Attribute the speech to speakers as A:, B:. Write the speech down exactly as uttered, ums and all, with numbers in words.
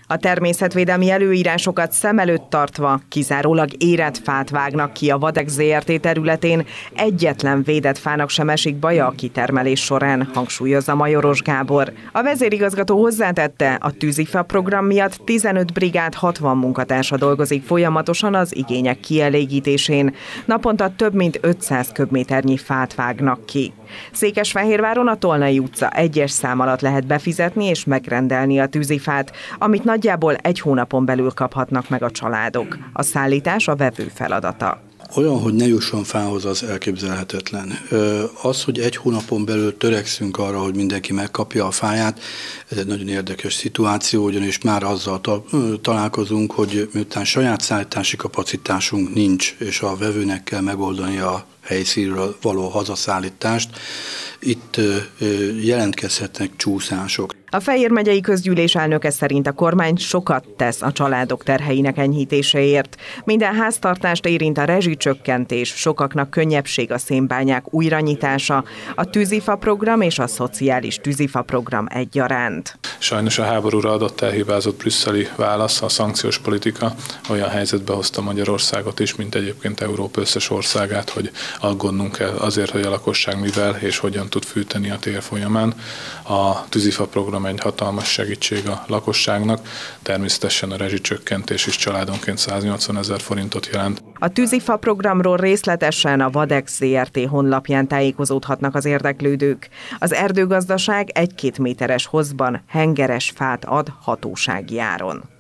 A: A természetvédelmi előírásokat szem előtt tartva kizárólag érett fát vágnak ki a Vadex zé er té területén, egyetlen védett fának sem esik baja a kitermelés során, hangsúlyozza Majoros Gábor. A vezérigazgató hozzátette, a tűzifa program miatt tizenöt brigád hatvan munkatársa dolgozik folyamatosan az igények kielégítésén. Naponta több mint ötszáz köbméternyi fát vágnak ki. Székesfehérváron a Tolnai utca egyes szám alatt lehet befizetni és megrendelni a tűzifát, amit nagyjából egy hónapon belül kaphatnak meg a családok. A szállítás a vevő feladata.
B: Olyan, hogy ne jusson fához, az elképzelhetetlen. Az, hogy egy hónapon belül törekszünk arra, hogy mindenki megkapja a fáját, ez egy nagyon érdekes szituáció, ugyanis már azzal találkozunk, hogy miután saját szállítási kapacitásunk nincs, és a vevőnek kell megoldani a helyszínről való hazaszállítást, itt jelentkezhetnek csúszások.
A: A Fejér megyei közgyűlés elnöke szerint a kormány sokat tesz a családok terheinek enyhítéséért. Minden háztartást érint a rezsicsökkentés, sokaknak könnyebbség a szénbányák újranyitása, a tűzifa program és a szociális tűzifa program egyaránt.
C: Sajnos a háborúra adott elhibázott brüsszeli válasz, a szankciós politika olyan helyzetbe hozta Magyarországot is, mint egyébként Európa összes országát, hogy aggódnunk kell azért, hogy a lakosság mivel és hogyan tud fűteni a tél folyamán. A tűzifa program egy hatalmas segítség a lakosságnak, természetesen a rezsicsökkentés is családonként száznyolcvan ezer forintot jelent.
A: A tűzifa programról részletesen a Vadex zé er té honlapján tájékozódhatnak az érdeklődők. Az erdőgazdaság egy-két méteres hozban hengeres fát ad hatósági áron.